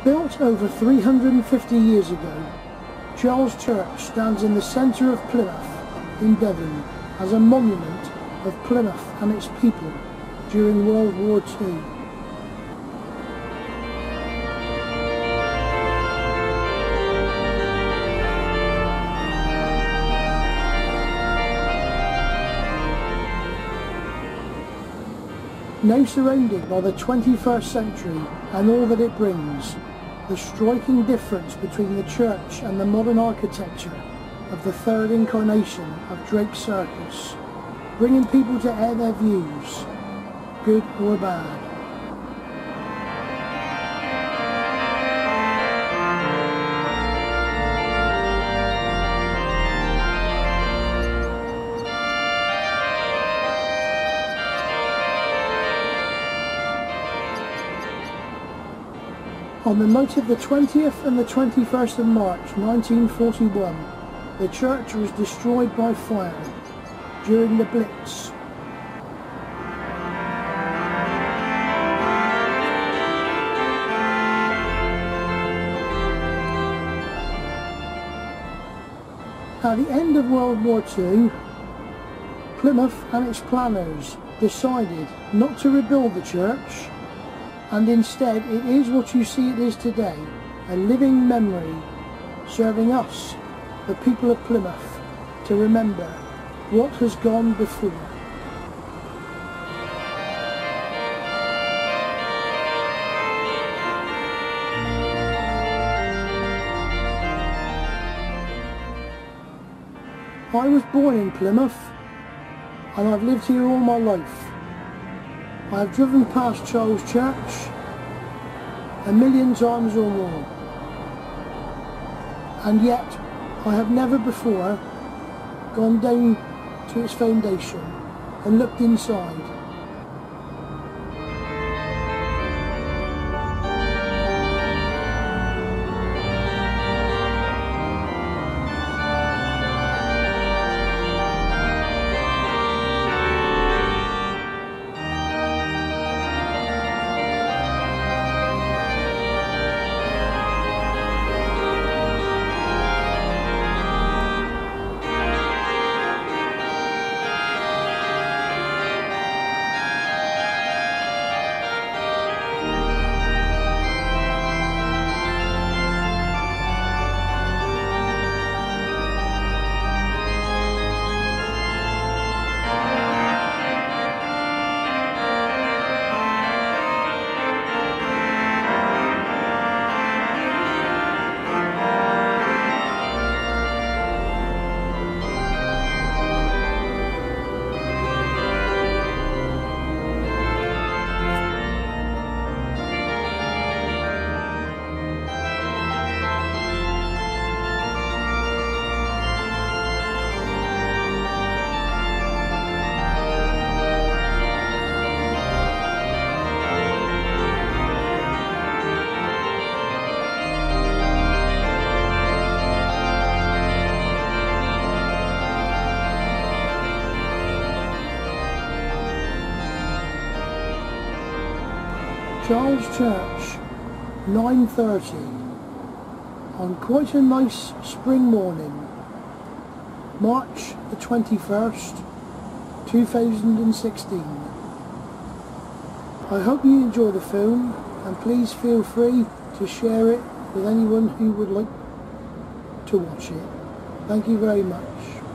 Built over 350 years ago, Charles Church stands in the centre of Plymouth in Devon as a monument of Plymouth and its people during World War II. Now surrounded by the 21st century and all that it brings, the striking difference between the church and the modern architecture of the third incarnation of Drake's Circus, bringing people to air their views, good or bad. On the night of the 20th and the 21st of March 1941, the church was destroyed by fire during the Blitz. At the end of World War II, Plymouth and its planners decided not to rebuild the church, and instead it is what you see it is today, a living memory serving us, the people of Plymouth, to remember what has gone before. I was born in Plymouth and I've lived here all my life. I have driven past Charles Church 1,000,000 times or more, and yet I have never before gone down to its foundation and looked inside. Charles Church, 9:30, on quite a nice spring morning, March the 21st, 2016. I hope you enjoy the film, and please feel free to share it with anyone who would like to watch it. Thank you very much.